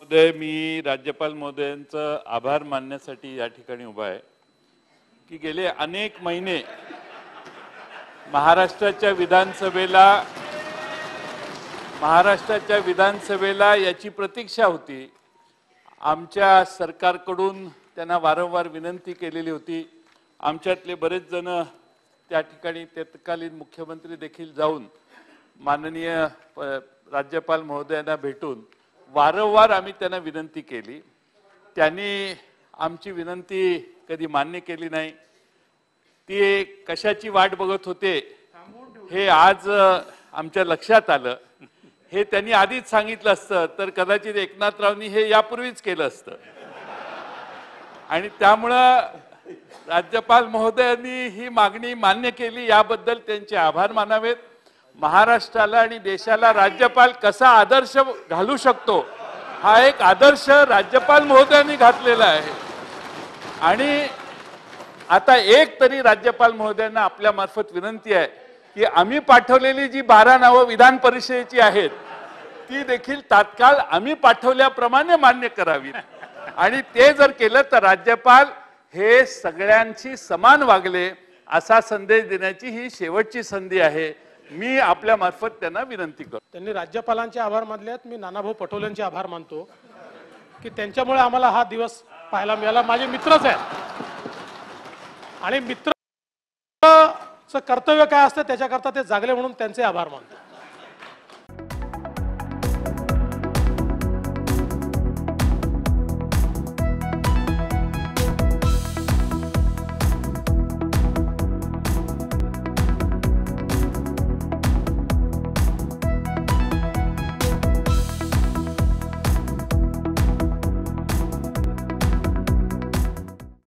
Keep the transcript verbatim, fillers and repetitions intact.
महोदय, मी राज्यपाल महोदयांचा आभार मानण्यासाठी या ठिकाणी उभा आहे की गेले अनेक महिने महाराष्ट्राच्या विधानसभेला महाराष्ट्राच्या विधानसभेला याची प्रतीक्षा होती। आमच्या सरकारकडून त्यांना वारंवार विनंती केलेली होती। आमच्यातले बरेच जण त्या ठिकाणी तत्कालीन मुख्यमंत्री देखील जाऊन माननीय राज्यपाल महोदयांना भेटून वारंवार आम्ही त्यांना विनंती केली। त्यांनी आमची विनंती कधी मान्य केली नाही। ते कशाची वाट बघत होते हे आज आमच्या लक्षात आलं। हे त्यांनी आधीच सांगितलं असतं तर कदाचित एकनाथरावनी हे यापूर्वीच केलं असतं आणि त्यामुळे राज्यपाल महोदयांनी ही मागणी मान्य केली, याबद्दल त्यांचे आभार मानावेत। महाराष्ट्राला आणि देशाला राज्यपाल कसा आदर्श घालू शकतो हा एक आदर्श राज्यपाल महोदयांनी घातलेला आहे आणि आता एक तरी राज्यपाल महोदयांना आपल्या मार्फत विनंती आहे की आम्ही पाठवलेली जी बारा नावं विधान परिषदेची आहेत ती देखील तात्काळ आम्ही पाठवल्याप्रमाणे मान्य करावी आणि ते जर केलं तर राज्यपाल हे सगळ्यांची समान वागले असा संदेश देण्याची ही शेवटची संधी आहे। मी आपल्या मार्फत त्यांना विनंती करतो। त्यांनी राज्यपालांचे आभार मानले आहेत। मी नानाभाऊ पटोलेंचे आभार मानतो की त्यांच्यामुळे आम्हाला हा दिवस पाहायला मिळाला। माझे मित्रच आहेत आणि मित्राचं कर्तव्य काय असतं त्याच्याकरता ते जागले म्हणून त्यांचे आभार मानतो।